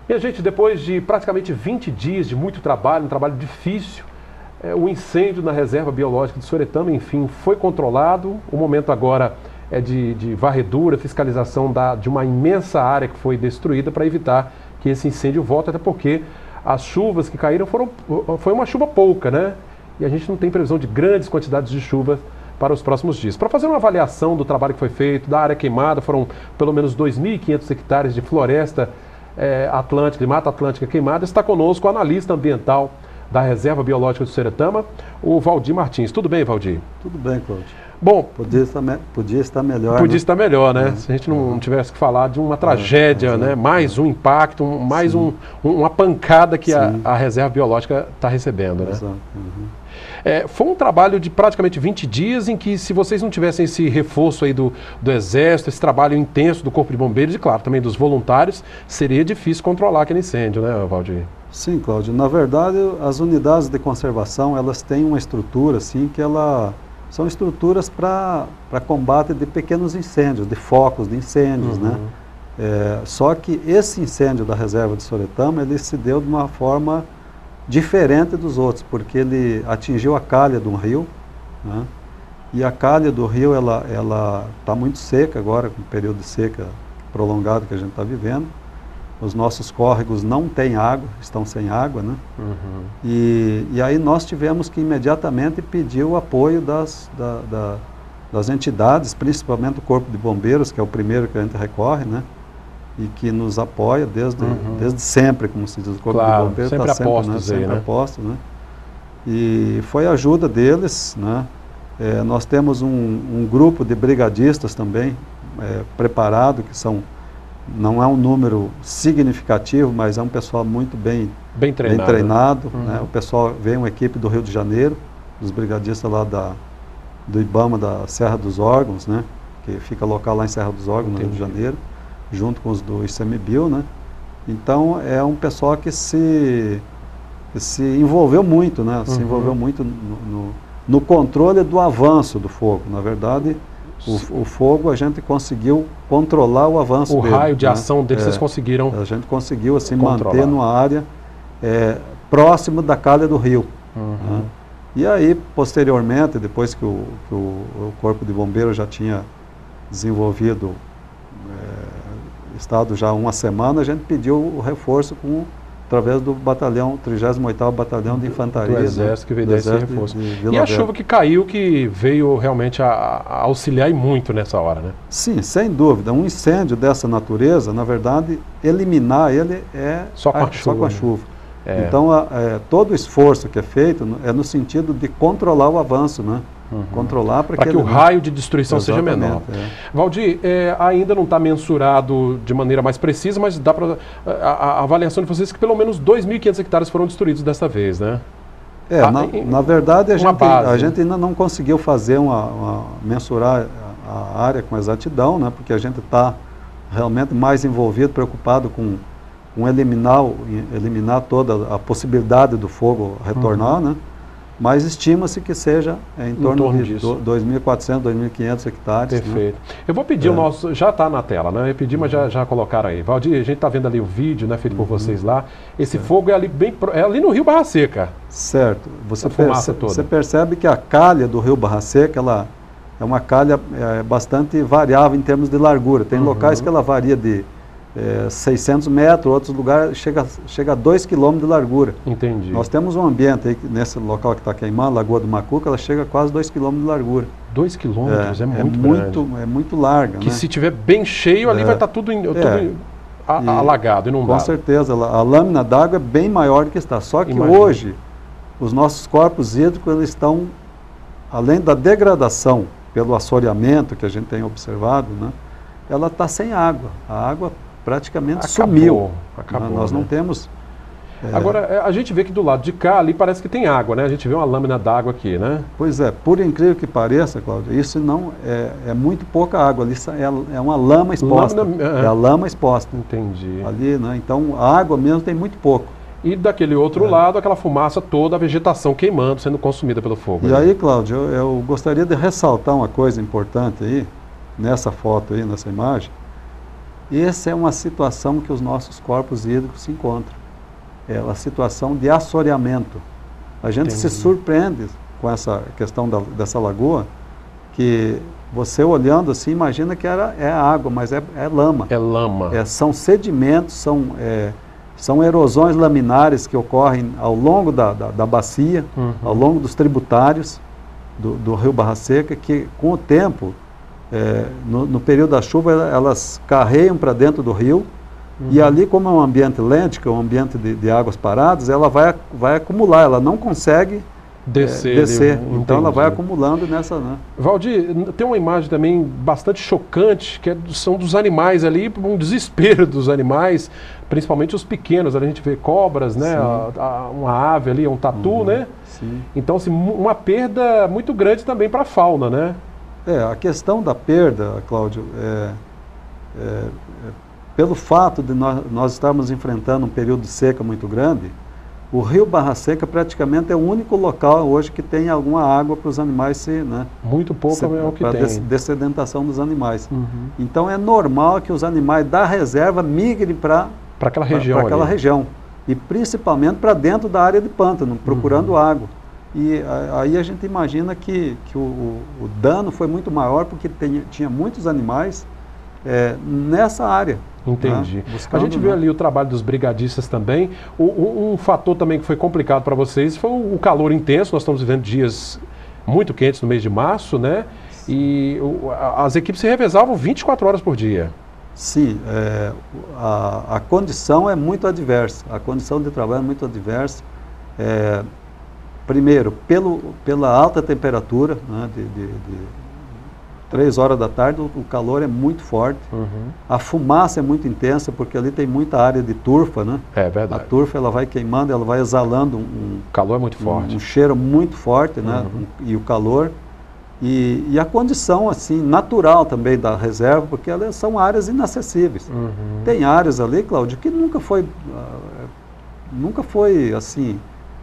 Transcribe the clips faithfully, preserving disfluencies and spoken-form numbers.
E a gente, depois de praticamente vinte dias de muito trabalho, um trabalho difícil, é, o incêndio na reserva biológica de Soretama, enfim, foi controlado. O momento agora é de, de varredura, fiscalização da, de uma imensa área que foi destruída para evitar que esse incêndio volte, até porque as chuvas que caíram foram, foi uma chuva pouca, né? E a gente não tem previsão de grandes quantidades de chuva para os próximos dias. Para fazer uma avaliação do trabalho que foi feito, da área queimada, foram pelo menos dois mil e quinhentos hectares de floresta é, atlântica, de mata atlântica queimada, está conosco o analista ambiental da Reserva Biológica de Soretama, o Valdir Martins. Tudo bem, Valdir? Tudo bem, Cláudio. Bom, podia estar, me... podia estar melhor. Podia né? estar melhor, né? É. Se a gente não tivesse que falar de uma tragédia, é, né? Mais um impacto, um, mais um, um, uma pancada que a, a Reserva Biológica está recebendo, né? Exato. Uhum. É, foi um trabalho de praticamente vinte dias em que, se vocês não tivessem esse reforço aí do, do Exército, esse trabalho intenso do Corpo de Bombeiros e, claro, também dos voluntários, seria difícil controlar aquele incêndio, né, Valdir? Sim, Cláudio. Na verdade, as unidades de conservação, elas têm uma estrutura, assim, que ela... São estruturas para combate de pequenos incêndios, de focos de incêndios, uhum. né? É, só que esse incêndio da reserva de Soretama, ele se deu de uma forma diferente dos outros, porque ele atingiu a calha de um rio, né? E a calha do rio, ela ela está muito seca agora, com o período de seca prolongado que a gente está vivendo. Os nossos córregos não têm água, estão sem água, né? Uhum. E, e aí nós tivemos que imediatamente pedir o apoio das, da, da, das entidades, principalmente o Corpo de Bombeiros, que é o primeiro que a gente recorre, né? E que nos apoia desde, uhum. desde sempre, como se diz, o Corpo claro, de Bombeiros sempre está sempre, né? aí, sempre né? aposto, né? E foi a ajuda deles, né? É, nós temos um, um grupo de brigadistas também, é, preparado, que são... Não é um número significativo, mas é um pessoal muito bem, bem treinado. Bem treinado uhum. né? O pessoal vem uma equipe do Rio de Janeiro, dos brigadistas lá da, do IBAMA da Serra dos Órgãos, né? Que fica local lá em Serra dos Órgãos, Entendi. no Rio de Janeiro, junto com os do ICMBio, né? Então é um pessoal que se, que se envolveu muito, né? Se uhum. envolveu muito no, no, no controle do avanço do fogo. Na verdade, O, o fogo, a gente conseguiu controlar o avanço o dele. O raio de né? ação dele, é, vocês conseguiram A gente conseguiu assim, controlar. manter numa área é, próximo da calha do rio. Uhum. Né? E aí, posteriormente, depois que o, que o, o Corpo de Bombeiros já tinha desenvolvido, é, estado já uma semana, a gente pediu o reforço com... através do batalhão, trigésimo oitavo Batalhão de Infantaria. Do Exército, né? Que veio dar esse reforço. De, de e a chuva que caiu, que veio realmente a, a auxiliar e muito nessa hora, né? Sim, sem dúvida. Um incêndio dessa natureza, na verdade, eliminar ele é só com a, a chuva. Só com a chuva. É. Então, a, é, todo o esforço que é feito é no sentido de controlar o avanço, né? Uhum. Controlar para que, que o raio de destruição Exatamente, seja menor. É. Valdir, é, ainda não está mensurado de maneira mais precisa, mas dá para a, a avaliação de vocês é que pelo menos dois mil e quinhentos hectares foram destruídos desta vez, né? É, a, na, em, na verdade a gente, base, a gente ainda não conseguiu fazer uma, uma mensurar a, a área com exatidão, né? Porque a gente está realmente mais envolvido, preocupado com, com eliminar, eliminar toda a possibilidade do fogo retornar, uhum. né? Mas estima-se que seja é, em, em torno, torno de dois mil e quatrocentos, dois mil e quinhentos hectares. Perfeito. Né? Eu vou pedir é. o nosso... Já está na tela, né? Eu pedi, mas já, já colocaram aí. Valdir, a gente está vendo ali o vídeo, né, feito uhum. por vocês lá. Esse certo. fogo é ali, bem, é ali no Rio Barra Seca. Certo. Você, perce você percebe que a calha do Rio Barra Seca, ela é uma calha é, bastante variável em termos de largura. Tem uhum. locais que ela varia de É, seiscentos metros, outros lugares chega, chega a dois quilômetros de largura. Entendi. Nós temos um ambiente aí, nesse local que está queimando, Lagoa do Macuca, ela chega a quase dois quilômetros de largura. dois quilômetros é, é muito é muito, é muito larga. Que né? se tiver bem cheio, ali é, vai estar tá tudo, in, tudo é, in, a, e, alagado, inundado. Com certeza, a, a lâmina d'água é bem maior do que está. Só que Imagina. hoje, os nossos corpos hídricos, eles estão, além da degradação pelo assoreamento que a gente tem observado, né, ela está sem água. A água praticamente acabou, sumiu. Acabou, nós né? não temos... É... Agora, a gente vê que do lado de cá, ali parece que tem água, né? A gente vê uma lâmina d'água aqui, né? Pois é, por incrível que pareça, Cláudio, isso não é, é muito pouca água, ali é, é uma lama exposta. Lâmina, é. é a lama exposta. Entendi. Ali, né? Então, a água mesmo tem muito pouco. E daquele outro é. lado, aquela fumaça toda, a vegetação queimando, sendo consumida pelo fogo. E né? aí, Cláudio, eu, eu gostaria de ressaltar uma coisa importante aí, nessa foto aí, nessa imagem. essa é uma situação que os nossos corpos hídricos se encontram. É uma situação de assoreamento. A gente Entendi. se surpreende com essa questão da, dessa lagoa, que você olhando assim, imagina que era, é água, mas é, é lama. É lama. É, são sedimentos, são, é, são erosões laminares que ocorrem ao longo da, da, da bacia, uhum. ao longo dos tributários do, do rio Barra Seca, que com o tempo, é, no, no período da chuva, elas carreiam para dentro do rio, uhum. e ali, como é um ambiente lente, um ambiente de, de águas paradas, ela vai, vai acumular, ela não consegue descer. É, descer. Então ela vai acumulando nessa, né? Valdir, tem uma imagem também bastante chocante, que é, são dos animais ali, um desespero dos animais, principalmente os pequenos. Ali a gente vê cobras, né? A, a, uma ave ali, um tatu, uhum. né? Sim. Então, assim, uma perda muito grande também para a fauna, né? É, a questão da perda, Cláudio, é, é, é, pelo fato de nós, nós estarmos enfrentando um período de seca muito grande, o rio Barra Seca praticamente é o único local hoje que tem alguma água para os animais se, né? Muito pouco se, é o que tem. Para dessedentação dos animais. Uhum. Então é normal que os animais da reserva migrem para para aquela região. Para aquela região. E principalmente para dentro da área de pântano, procurando uhum. água. E a, aí a gente imagina que, que o, o, o dano foi muito maior porque tem, tinha muitos animais é, nessa área. Entendi. Né? Buscando, a gente vê, né, ali o trabalho dos brigadistas também. O, um, um fator também que foi complicado para vocês foi o, o calor intenso. Nós estamos vivendo dias muito quentes no mês de março, né? Sim. E o, a, as equipes se revezavam vinte e quatro horas por dia. Sim, é, a, a condição é muito adversa. A condição de trabalho é muito adversa. É, primeiro, pelo, pela alta temperatura, né, de, de, de três horas da tarde, o, o calor é muito forte. Uhum. A fumaça é muito intensa, porque ali tem muita área de turfa, né? É verdade. A turfa, ela vai queimando, ela vai exalando um... um o calor é muito forte. Um, um cheiro muito forte, uhum. né? Um, e o calor. E, e a condição, assim, natural também da reserva, porque elas são áreas inacessíveis. Uhum. Tem áreas ali, Cláudio, que nunca foi... Uh, nunca foi, assim...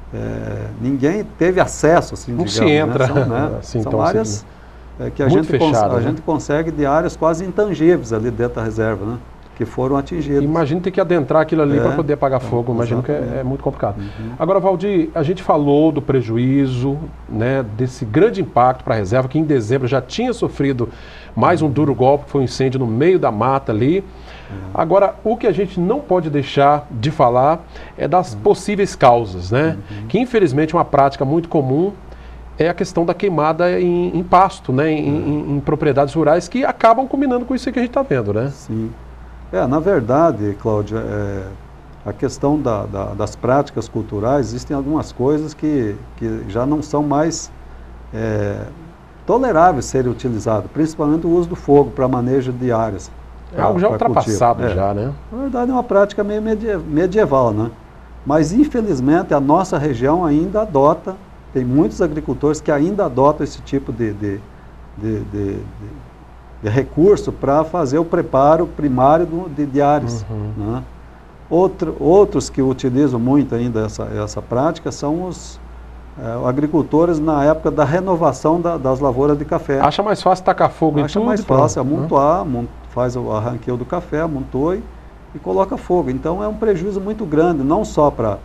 É, ninguém teve acesso, assim, não digamos, se entra. Né? São, né? assim, são áreas... Assim, É, que a, gente, fechado, a né? gente consegue de áreas quase intangíveis ali dentro da reserva, né? Que foram atingidas. Imagina ter que adentrar aquilo ali é, para poder apagar fogo, imagino que é, é muito complicado. Uhum. Agora, Valdir, a gente falou do prejuízo, né, desse grande impacto para a reserva, que em dezembro já tinha sofrido mais um duro golpe, que foi um incêndio no meio da mata ali. Uhum. Agora, o que a gente não pode deixar de falar é das uhum. possíveis causas, né? Uhum. Que infelizmente é uma prática muito comum, é a questão da queimada em, em pasto, né, em, em, em propriedades rurais, que acabam combinando com isso que a gente está vendo, né? Sim. É, na verdade, Cláudia, é, a questão da, da, das práticas culturais, existem algumas coisas que, que já não são mais é, toleráveis serem utilizadas, principalmente o uso do fogo para manejo de áreas. É algo já ultrapassado é, já, né? Na verdade é uma prática meio medieval, né? Mas infelizmente a nossa região ainda adota. Tem muitos agricultores que ainda adotam esse tipo de, de, de, de, de, de recurso para fazer o preparo primário do, de, de áreas. Uhum. Né? Outro, outros que utilizam muito ainda essa, essa prática são os é, agricultores na época da renovação da, das lavouras de café. Acha mais fácil tacar fogo Acha em tudo? mais fácil amontoar, uhum. faz o arranqueio do café, amontoa e, e coloca fogo. Então é um prejuízo muito grande, não só para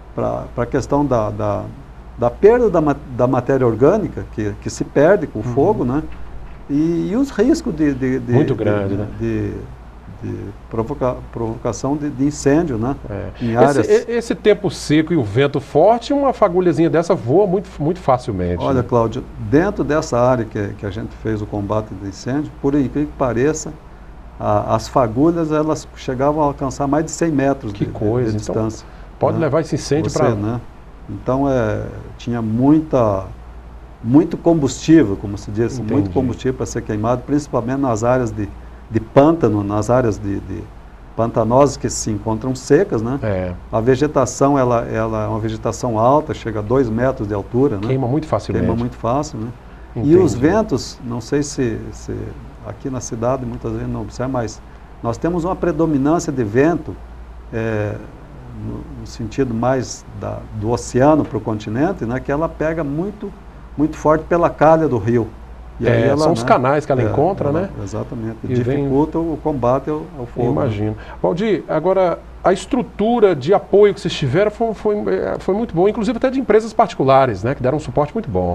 a questão da... da da perda da, da matéria orgânica, que, que se perde com o uhum. fogo, né? E, e os riscos de... de, de Muito grande, de, né? De, de provoca, provocação de, de incêndio, né? É. Em áreas... esse, esse tempo seco e o vento forte, uma fagulhazinha dessa voa muito, muito facilmente. Olha, né? Cláudio, dentro dessa área que, que a gente fez o combate de incêndio, por incrível que pareça, a, as fagulhas, elas chegavam a alcançar mais de cem metros que de, coisa. de, de distância. Então, pode né? levar esse incêndio para... Né? Então, é, tinha muita, muito combustível, como se diz, Entendi. muito combustível para ser queimado, principalmente nas áreas de, de pântano, nas áreas de, de pantanosas que se encontram secas, né? É. A vegetação, ela, ela é uma vegetação alta, chega a dois metros de altura, né? Queima muito facilmente. Queima muito fácil, né? E os ventos, não sei se, se aqui na cidade muitas vezes não observa, mas nós temos uma predominância de vento, é, No, no sentido mais da, do oceano para o continente, né, que ela pega muito, muito forte pela calha do rio. E é, aí ela, são né, os canais que ela é, encontra, ela, né? Exatamente, e dificulta vem... o combate ao, ao fogo. Imagino. Né? Valdir, agora, a estrutura de apoio que vocês tiveram foi, foi, foi muito boa, inclusive até de empresas particulares, né? Que deram um suporte muito bom.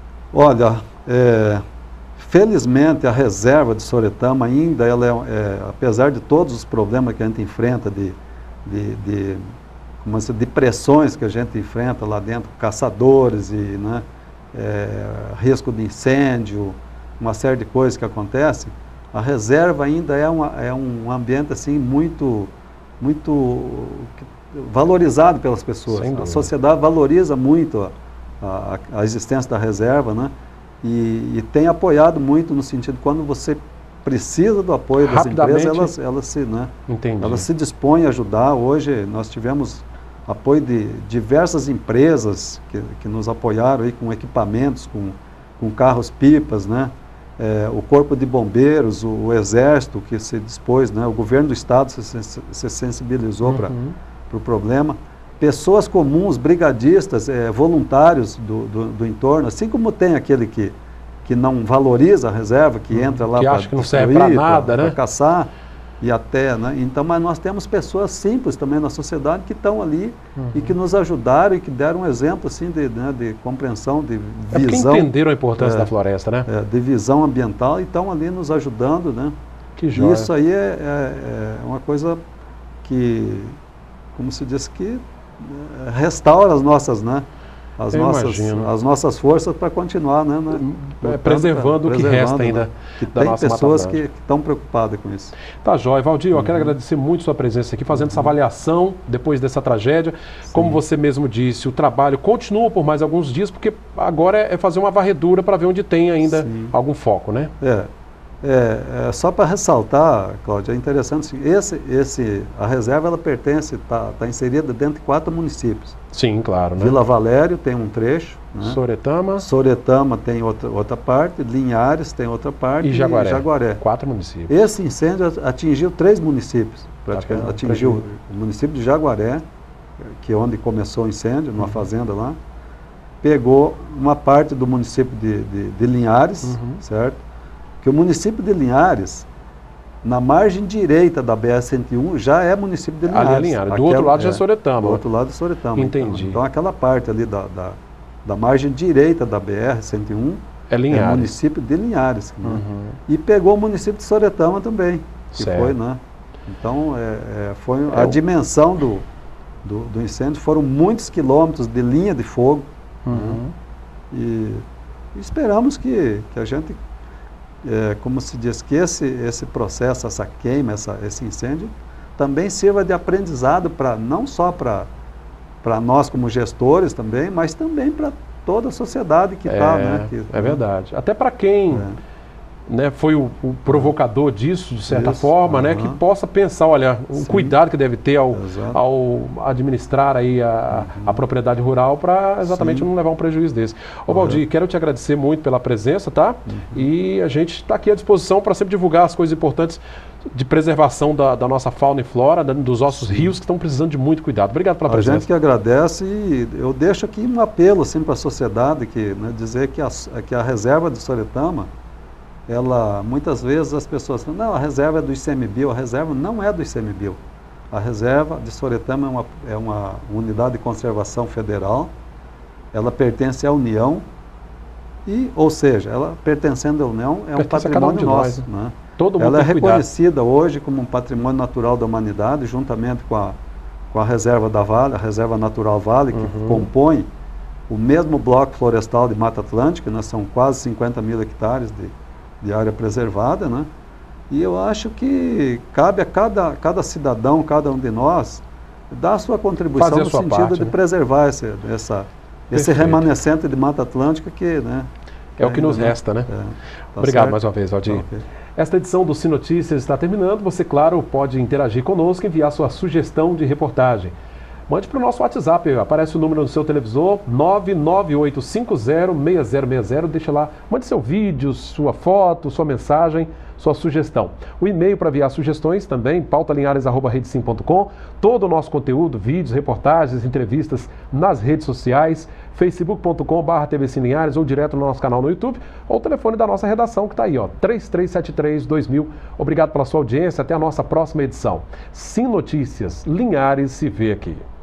Olha, é, felizmente a reserva de Soretama ainda, ela é, é, apesar de todos os problemas que a gente enfrenta, de, de, de, como se, de pressões que a gente enfrenta lá dentro, caçadores e, né, é, risco de incêndio, uma série de coisas que acontecem, a reserva ainda é, uma, é um ambiente assim muito, muito valorizado pelas pessoas. A sociedade valoriza muito a, a, a existência da reserva, né? E, e tem apoiado muito no sentido, quando você precisa do apoio das empresas, elas, elas, se, né, elas se dispõem a ajudar. Hoje nós tivemos apoio de diversas empresas que, que nos apoiaram aí com equipamentos, com, com carros-pipas, né? É, o Corpo de Bombeiros, o, o Exército que se dispôs, né? O governo do Estado se, se, se sensibilizou uhum. para o pro problema. Pessoas comuns, brigadistas, é, voluntários do, do, do entorno, assim como tem aquele que, que não valoriza a reserva, que uhum. entra lá para acha que não serve para nada, né? Para caçar. E até, né? Então, mas nós temos pessoas simples também na sociedade que estão ali uhum. e que nos ajudaram e que deram um exemplo assim de, né, de compreensão, de é visão. Entenderam a importância é, da floresta, né? É, de visão ambiental e estão ali nos ajudando, né? Que joia. E isso aí é, é, é uma coisa que, como se diz, que é, restaura as nossas, né? As nossas, as nossas forças para continuar, né, né, é, preservando pra, o que resta ainda, né, que da tem nossa pessoas que estão preocupadas com isso. Tá, jóia. Valdir, eu uhum. quero agradecer muito sua presença aqui, fazendo uhum. essa avaliação depois dessa tragédia. Sim. Como você mesmo disse, o trabalho continua por mais alguns dias, porque agora é fazer uma varredura para ver onde tem ainda Sim. algum foco, né? É. É, é, só para ressaltar, Cláudio, é interessante, assim, esse, esse, a reserva ela pertence, está tá inserida dentro de quatro municípios. Sim, claro. Né? Vila Valério tem um trecho. Né? Soretama. Soretama tem outra, outra parte, Linhares tem outra parte e Jaguaré. E Jaguaré. Quatro municípios. Esse incêndio atingiu três municípios, praticamente. Tá, atingiu o município de Jaguaré, que é onde começou o incêndio, numa uhum. fazenda lá. Pegou uma parte do município de, de, de Linhares, uhum. certo? Que o município de Linhares, na margem direita da B R cento e um, já é município de Linhares. Ali é Linhares. Do Aquela, outro lado já é Soretama. Do outro lado é Soretama. Entendi. Então, então aquela parte ali da, da, da margem direita da B R cento e um é, Linhares. é o município de Linhares. Né? Uhum. E pegou o município de Soretama também. Que certo. foi, né? Então, é, é, foi é a o... dimensão do, do, do incêndio, foram muitos quilômetros de linha de fogo. Uhum. Né? E, e esperamos que, que a gente... É, como se diz, que esse, esse processo, essa queima, essa, esse incêndio, também sirva de aprendizado para não só para para nós como gestores também, mas também para toda a sociedade que está. É, né, que, é verdade. Até para quem é. né, foi o, o provocador disso, de certa Isso, forma, uh-huh. né, que possa pensar, olha, o Sim. cuidado que deve ter ao, ao administrar aí a, uh-huh. a propriedade rural para exatamente Sim. não levar um prejuízo desse. Ô uh-huh. Valdir, quero te agradecer muito pela presença, tá? Uh-huh. E a gente está aqui à disposição para sempre divulgar as coisas importantes de preservação da, da nossa fauna e flora, da, dos nossos Sim. rios que estão precisando de muito cuidado. Obrigado pela a presença. A gente que agradece e eu deixo aqui um apelo assim, para a sociedade, que, né, dizer que a, que a reserva de Soretama, ela, muitas vezes as pessoas falam, não, a reserva é do ICMBio, a reserva não é do ICMBio. A reserva de Soretama é uma, é uma unidade de conservação federal, ela pertence à União, e, ou seja, ela pertencendo à União é um patrimônio um nosso. Nós, né? Todo mundo ela é reconhecida cuidado. hoje como um patrimônio natural da humanidade, juntamente com a, com a reserva da Vale, a reserva natural Vale, que uhum. compõe o mesmo bloco florestal de Mata Atlântica, né? São quase cinquenta mil hectares de de área preservada, né? E eu acho que cabe a cada, cada cidadão, cada um de nós, dar a sua contribuição no sentido parte, de né? preservar esse, essa, esse remanescente de Mata Atlântica que, né? É o que nos resta, né? É, tá Obrigado certo? mais uma vez, Valdir. Tá, okay. Esta edição do Sinotícias está terminando. Você, claro, pode interagir conosco e enviar sua sugestão de reportagem. Mande para o nosso WhatsApp, aparece o número no seu televisor, nove nove oito cinco zero seis zero seis zero, deixa lá, mande seu vídeo, sua foto, sua mensagem, sua sugestão. O e-mail para enviar sugestões também, pauta linhares arroba rede sim ponto com, todo o nosso conteúdo, vídeos, reportagens, entrevistas nas redes sociais, facebook ponto com barra T V Cine Linhares ou direto no nosso canal no YouTube, ou o telefone da nossa redação que está aí, ó, três três sete três dois mil. Obrigado pela sua audiência, até a nossa próxima edição. Sim Notícias, Linhares se vê aqui.